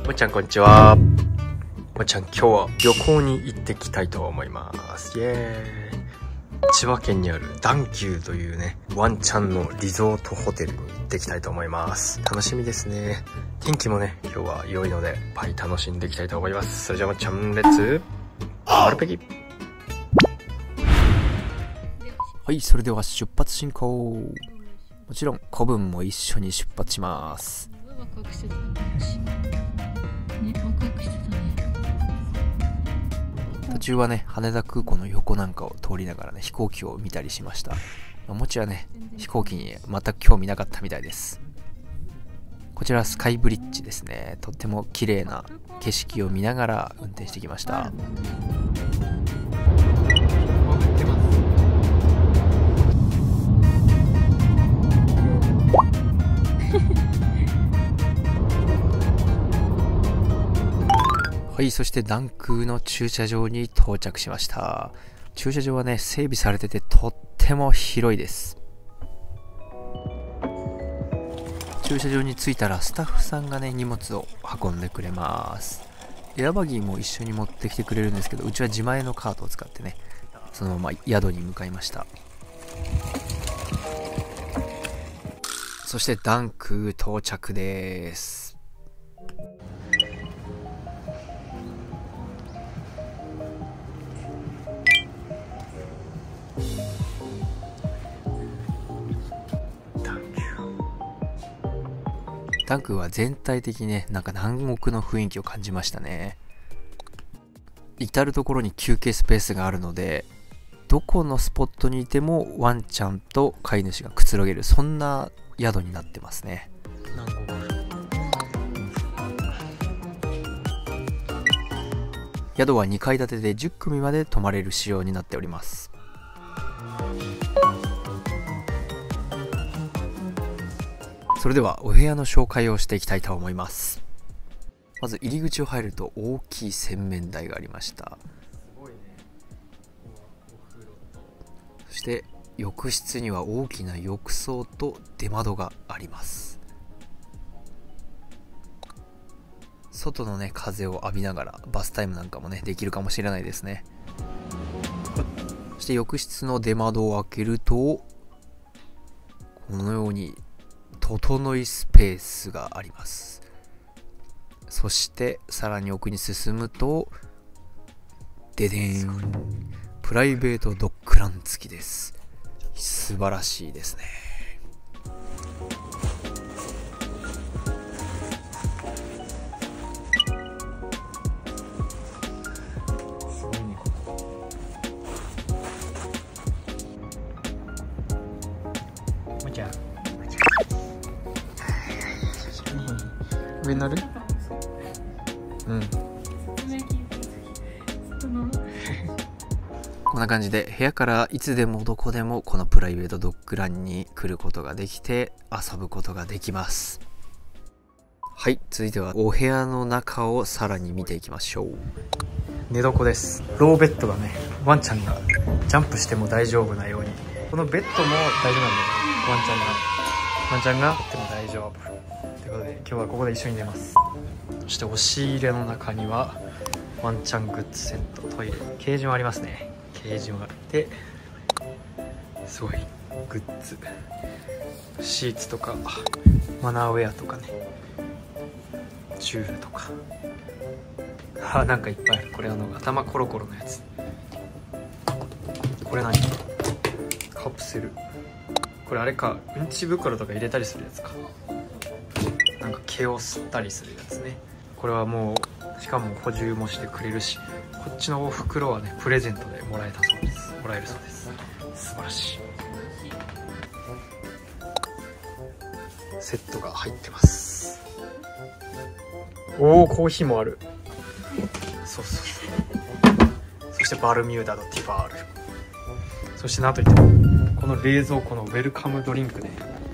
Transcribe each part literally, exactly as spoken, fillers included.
もっちゃんこんにちは。もっちゃん今日は旅行に行ってきたいと思います。イエーイ。千葉県にあるダンキューというね、ワンちゃんのリゾートホテルに行ってきたいと思います。楽しみですね。天気もね、今日は良いので、いっぱい楽しんでいきたいと思います。それじゃあもっちゃん、レッツ、アルペギ。はい、それでは出発進行。もちろん、子分も一緒に出発します。 ワクワクしてたね、ワクワクしてたね。 途中はね、羽田空港の横なんかを通りながらね、飛行機を見たりしました。もちはね、飛行機に全く興味なかったみたいです。こちらスカイブリッジですね。とっても綺麗な景色を見ながら運転してきました。はい、そしてダンクの駐車場に到着しました。駐車場はね、整備されててとっても広いです。駐車場に着いたらスタッフさんがね、荷物を運んでくれます。エアバギーも一緒に持ってきてくれるんですけど、うちは自前のカートを使ってね、そのまま宿に向かいました。そしてダンク到着です。ダンクは全体的にね、なんか南国の雰囲気を感じましたね。至る所に休憩スペースがあるので、どこのスポットにいてもワンちゃんと飼い主がくつろげる、そんな宿になってますね。宿はにかい建てでじゅっくみまで泊まれる仕様になっております。それではお部屋の紹介をしていきたいと思います。まず入り口を入ると大きい洗面台がありました。そして浴室には大きな浴槽と出窓があります。外のね、風を浴びながらバスタイムなんかもね、できるかもしれないですね。そして浴室の出窓を開けると、このように整いスペースがあります。そしてさらに奥に進むと、ででーん、プライベートドッグラン付きです。素晴らしいですね。すごいね、ここ。もちゃん上になる？うん。こんな感じで部屋からいつでもどこでもこのプライベートドッグランに来ることができて遊ぶことができます。はい、続いてはお部屋の中をさらに見ていきましょう。寝床です。ローベッドがね、ワンちゃんがジャンプしても大丈夫なように、このベッドも大丈夫なんで、ワンちゃんがワンちゃんがとっても大丈夫ということで、今日はここで一緒に寝ます。そして押し入れの中にはワンちゃんグッズセット、トイレ、ケージもありますね。ケージもあって、すごいグッズ、シーツとかマナーウェアとかね、チュールとか、あ、なんかいっぱいある。これあの頭コロコロのやつ。これ何？カプセル。これあれか、うんち袋とか入れたりするやつか。なんか毛を吸ったりするやつね。これはもうしかも補充もしてくれるし、こっちのお袋はね、プレゼントでもらえたそうです。もらえるそうです。素晴らしい。セットが入ってます。おお、コーヒーもある。そうそうそう。そしてバルミューダのティファール。そしてなんといってもこの冷蔵庫のウェルカムドリンクね。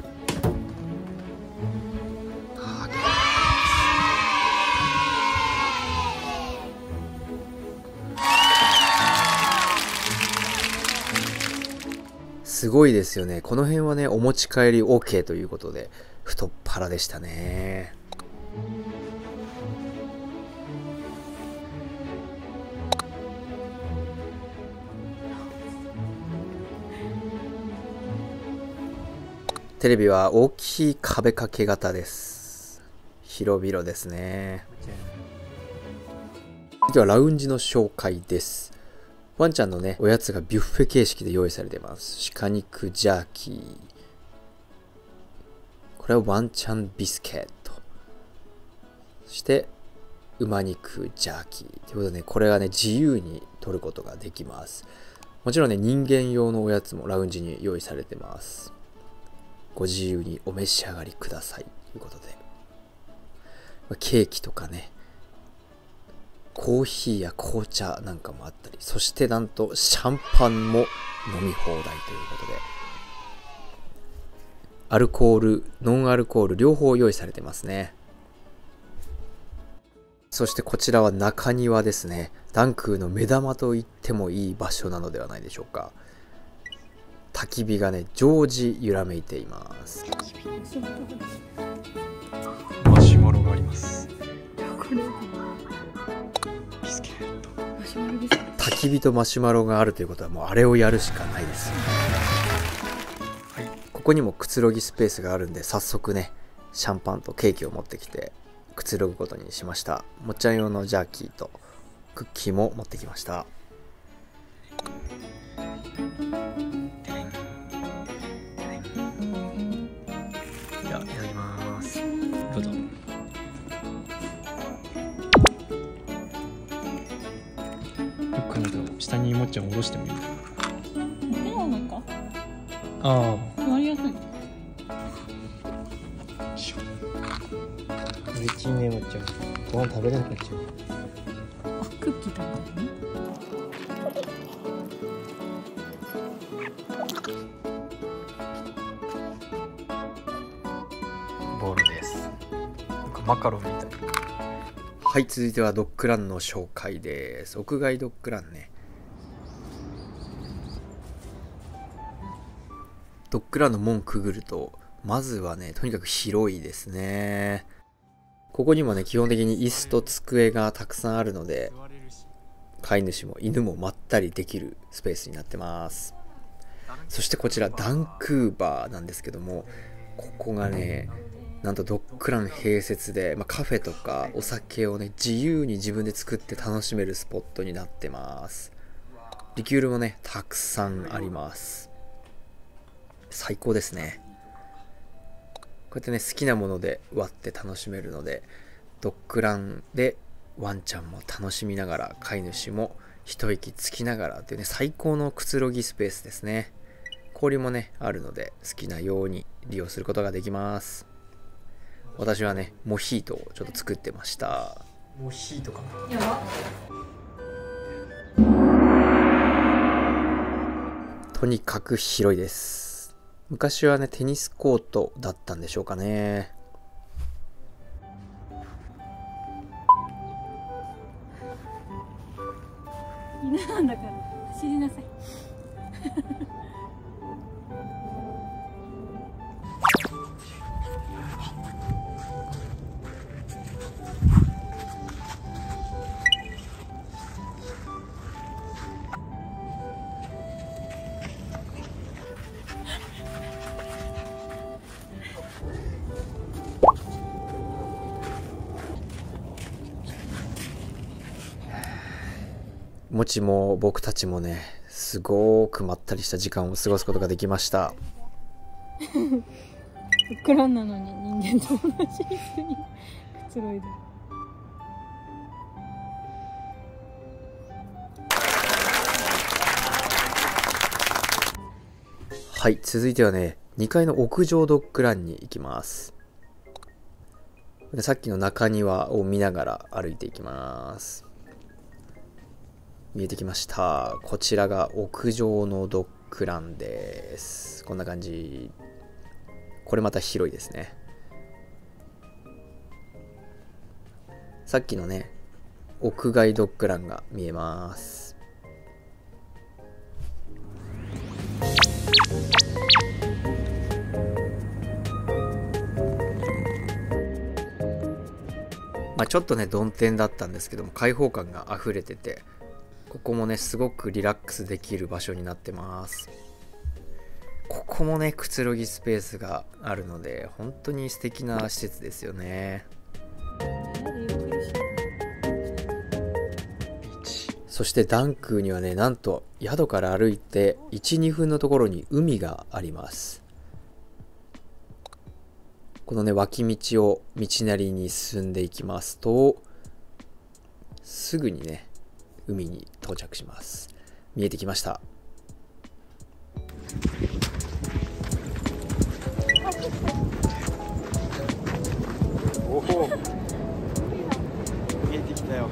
すごいですよね。この辺はね、お持ち帰り OK ということで、太っ腹でしたね。 テレビは大きい壁掛け型です。広々ですね。ではラウンジの紹介です。ワンちゃんのね、おやつがビュッフェ形式で用意されています。鹿肉ジャーキー。これはワンちゃんビスケット。そして、馬肉ジャーキー。ということでね、これがね、自由に取ることができます。もちろんね、人間用のおやつもラウンジに用意されてます。ご自由にお召し上がりください。ということで。ケーキとかね、コーヒーや紅茶なんかもあったり、そしてなんとシャンパンも飲み放題ということで、アルコール、ノンアルコール両方用意されてますね。そしてこちらは中庭ですね。ダンクーの目玉と言ってもいい場所なのではないでしょうか。焚き火がね、常時揺らめいています。 マシュマロがあります。 焚き火とマシュマロがあるということはもうあれをやるしかないですよね。はい、ここにもくつろぎスペースがあるんで、早速ねシャンパンとケーキを持ってきてくつろぐことにしました。もっちゃん用のジャーキーとクッキーも持ってきました。 じゃあいただきます。どうぞ。下にもっちゃん下ろしてもいい？ ではなんかああ。 座りやすい。 嬉しいね、もっちゃん。ご飯食べれなくなっちゃう。 あ、クッキー食べるね。 ボールです。なんかマカロンみたい。 はい、続いてはドッグランの紹介です。屋外ドッグランね。ドッグランの門くぐると、まずはね、とにかく広いですね。ここにもね、基本的に椅子と机がたくさんあるので、飼い主も犬もまったりできるスペースになってます。そしてこちらダンクーバーなんですけども、ここがね、なんとドッグラン併設で、まあ、カフェとかお酒をね自由に自分で作って楽しめるスポットになってます。リキュールもねたくさんあります。最高ですね。こうやってね好きなもので割って楽しめるので、ドッグランでワンちゃんも楽しみながら飼い主も一息つきながらというね最高のくつろぎスペースですね。氷もねあるので好きなように利用することができます。私はねモヒートをちょっと作ってました。 モヒートかな。 やば。 とにかく広いです。昔はねテニスコートだったんでしょうかね。 犬なんだから走りなさい。 もちも僕たちもねすごくまったりした時間を過ごすことができました。 ドッグランなのに人間と同じ椅子にくつろいで。 はい、続いてはねにかいの屋上ドッグランに行きます。でさっきの中庭を見ながら歩いていきます。見えてきました。こちらが屋上のドッグランです。こんな感じ。これまた広いですね。さっきのね屋外ドッグランが見えます。まあちょっとね曇天だったんですけども開放感が溢れてて、ここもねすごくリラックスできる場所になってます。ここもねくつろぎスペースがあるので本当に素敵な施設ですよね。そしてダンクにはね、なんと宿から歩いていち、にふんのところに海があります。このね脇道を道なりに進んでいきますと、すぐにね海に到着します。見えてきました。 おお、見えてきたよ。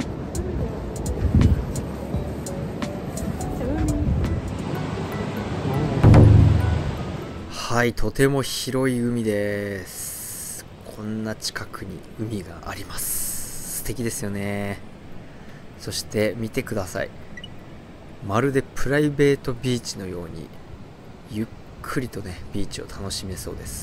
はい、とても広い海です。こんな近くに海があります。素敵ですよね。そして見てください。まるでプライベートビーチのようにゆっくりとねビーチを楽しめそうです。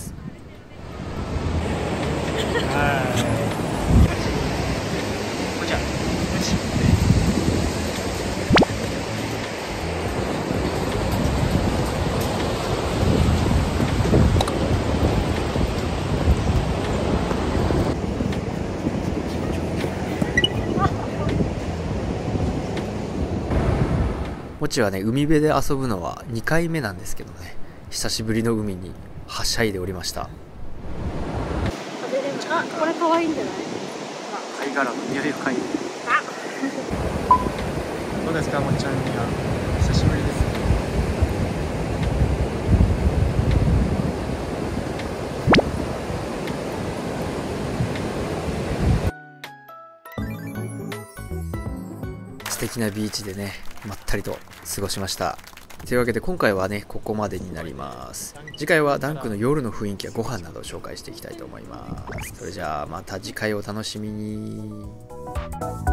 もちはね海辺で遊ぶのはにかいめなんですけどね、久しぶりの海にはしゃいでおりました。 食べれる。あ、これ可愛いんじゃない？ 貝殻の匂いを嗅いで。どうですか、もっちゃんには。久しぶりですね。 素敵なビーチでねまったりと過ごしました。というわけで今回はねここまでになります。次回はダンクの夜の雰囲気やご飯などを紹介していきたいと思います。それじゃあまた次回お楽しみに。